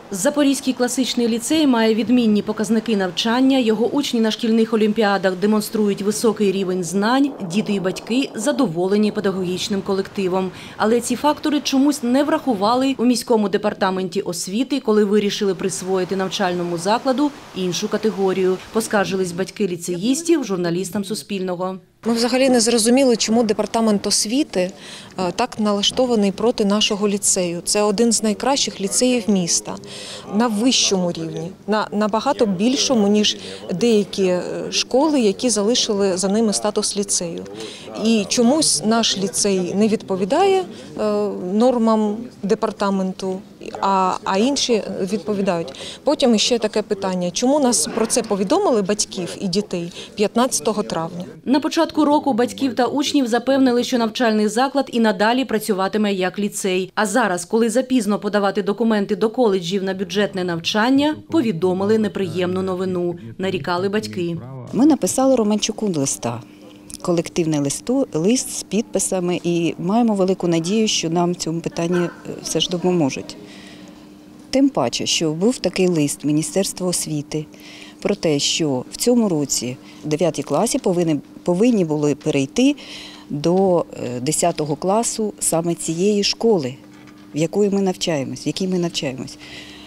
Запорізький класичний ліцей має відмінні показники навчання, його учні на шкільних олімпіадах демонструють високий рівень знань, діти і батьки задоволені педагогічним колективом. Але ці фактори чомусь не врахували у міському департаменті освіти, коли вирішили присвоїти навчальному закладу іншу категорію. Поскаржились батьки ліцеїстів журналістам Суспільного. Ми взагалі не зрозуміли, чому департамент освіти так налаштований проти нашого ліцею. Це один з найкращих ліцеїв міста, на вищому рівні, набагато більшому, ніж деякі школи, які залишили за ними статус ліцею. І чомусь наш ліцей не відповідає нормам департаменту, а інші відповідають. Потім ще таке питання, чому нас про це повідомили батьків і дітей 15 травня? На початку року батьків та учнів запевнили, що навчальний заклад і надалі працюватиме як ліцей. А зараз, коли запізно подавати документи до коледжів на бюджетне навчання, повідомили неприємну новину, нарікали батьки. Ми написали Романчуку листа, колективний лист з підписами і маємо велику надію, що нам в цьому питанні все ж допоможуть. Тим паче, що був такий лист Міністерства освіти про те, що в цьому році 9 класі повинні були перейти до 10 класу саме цієї школи, в якій ми навчаємось.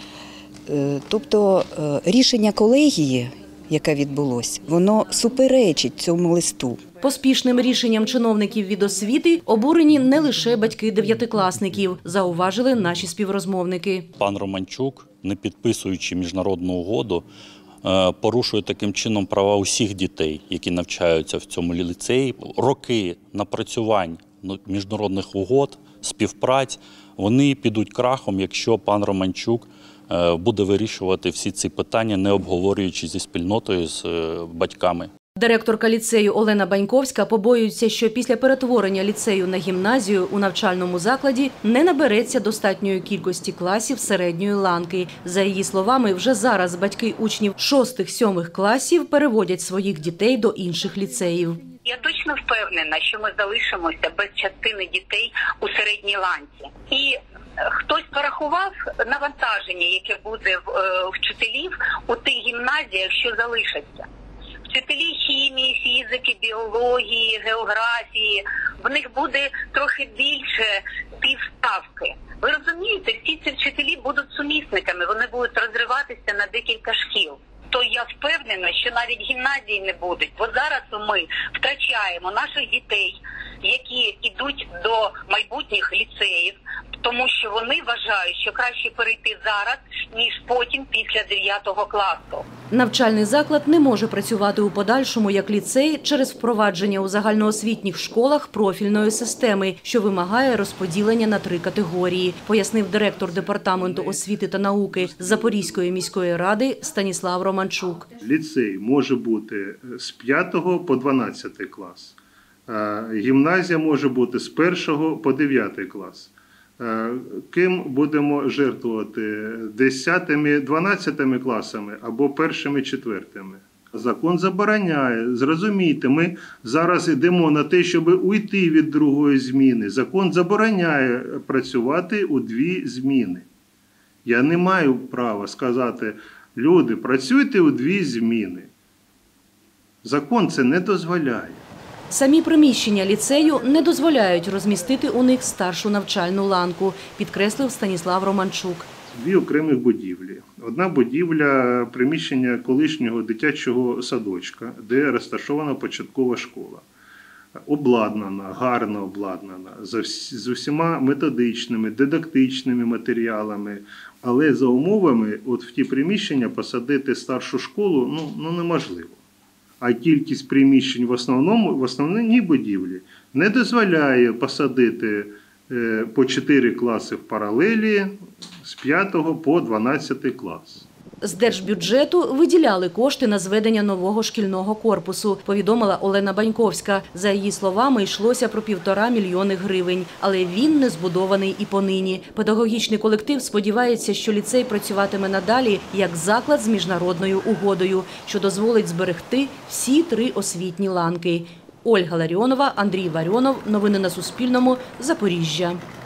Тобто рішення колегії, яке відбулося, воно суперечить цьому листу. Поспішним рішенням чиновників від освіти обурені не лише батьки дев'ятикласників, зауважили наші співрозмовники. Пан Романчук, не підписуючи міжнародну угоду, порушує таким чином права усіх дітей, які навчаються в цьому ліцеї. Роки напрацювань міжнародних угод, співпраць, вони підуть крахом, якщо пан Романчук буде вирішувати всі ці питання, не обговорюючи зі спільнотою, з батьками. Директорка ліцею Олена Баньковська побоюється, що після перетворення ліцею на гімназію у навчальному закладі не набереться достатньої кількості класів середньої ланки. За її словами, вже зараз батьки учнів 6-7 класів переводять своїх дітей до інших ліцеїв. Я точно впевнена, що ми залишимося без частини дітей у середній ланці. І хтось порахував навантаження, яке буде в вчителів у тих гімназіях, що залишаться. Вчителі хімії, фізики, біології, географії, в них буде трохи більше півставки. Ви розумієте, всі ці вчителі будуть сумісниками, вони будуть розриватися на декілька шкіл. То я впевнена, що навіть гімназії не будуть, бо зараз ми втрачаємо наших дітей, які йдуть до майбутніх ліцеїв, тому що вони вважають, що краще перейти зараз, ніж потім після 9 класу. Навчальний заклад не може працювати у подальшому як ліцей через впровадження у загальноосвітніх школах профільної системи, що вимагає розподілення на 3 категорії, пояснив директор департаменту освіти та науки Запорізької міської ради Станіслав Романчук. Ліцей може бути з 5 по 12 клас, гімназія може бути з 1 по 9 клас. Ким будемо жертвувати? 10-12 класами або 1-4? Закон забороняє. Зрозумійте, ми зараз йдемо на те, щоб уйти від другої зміни. Закон забороняє працювати у 2 зміни. Я не маю права сказати, люди, працюйте у 2 зміни. Закон це не дозволяє. Самі приміщення ліцею не дозволяють розмістити у них старшу навчальну ланку, підкреслив Станіслав Романчук. 2 окремих будівлі. Одна будівля – приміщення колишнього дитячого садочка, де розташована початкова школа. Обладнана, гарно обладнана, з усіма методичними, дидактичними матеріалами. Але за умовами от в ті приміщення посадити старшу школу неможливо. А кількість приміщень в основній будівлі не дозволяє посадити по 4 класи в паралелі з 5 по 12 клас. З держбюджету виділяли кошти на зведення нового шкільного корпусу, повідомила Олена Баньковська. За її словами, йшлося про 1,5 мільйони гривень. Але він не збудований і понині. Педагогічний колектив сподівається, що ліцей працюватиме надалі як заклад з міжнародною угодою, що дозволить зберегти всі 3 освітні ланки. Ольга Ларіонова, Андрій Варіонов. Новини на Суспільному. Запоріжжя.